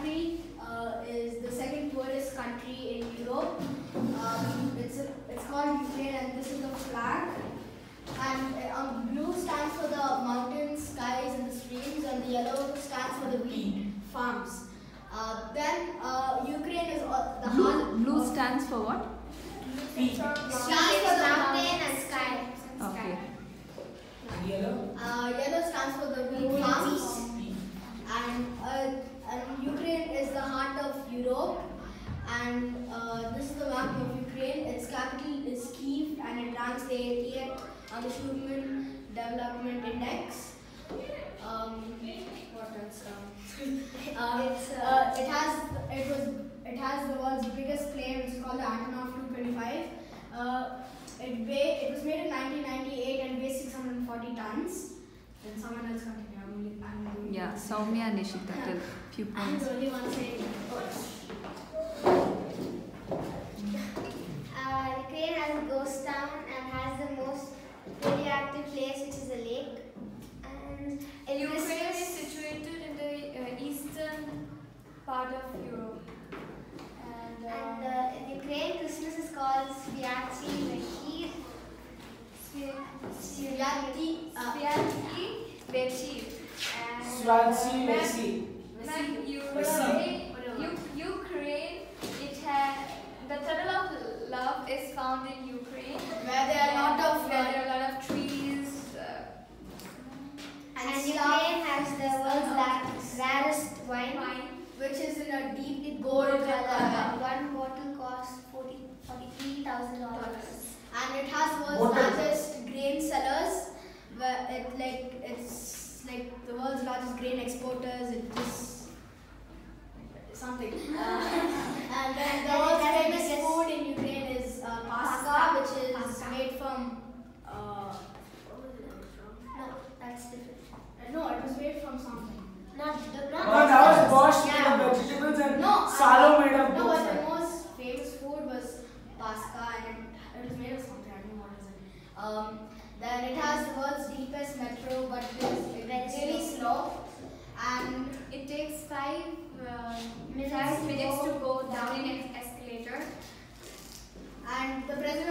country is the second poorest country in Europe. It's called Ukraine, and this is the flag. And blue stands for the mountains, skies, and the streams, and the yellow stands for the wheat farms. Then Ukraine is the heart. Blue stands for what? Stands for the mountain and sky. Okay. Yellow stands for the wheat farms. And Ukraine is the heart of Europe. And this is the map of Ukraine. Its capital is Kyiv, and it ranks the 80th on the Human Development Index. What else? It has the world's biggest plane, which is called the Antonov 225. It was made in 1998 and weighs 640 tons. Then someone else continue. Yeah, Soumya and Nishita, tell few I'm points. the only one saying. Ukraine has a ghost town and has the most radioactive place, which is a lake. And Ukraine is situated in the eastern part of Europe. And in Ukraine, Christmas is called Sviatsi Vechir. Swansea, Messi. Ukraine, it has the turtle of love is found in Ukraine, Where there are a lot of trees. And Ukraine has the world's rarest wine, which is in a deep gold gold color. color. One bottle costs $43,000. And it has the world's largest grain cellars, where it's like the world's largest grain exporters. It just something. And then the world's famous food in Ukraine is pasta, which is made from. No, that's different. No, it was made from something. No, that was Bosch made of vegetables and Salo made of No, but the goat. most famous food was pasta, and it was made of something. I don't know what is it. Then it has the world's deepest metro, but it's really slow. And It takes 5 Minutes minutes to to go down in an escalator. the president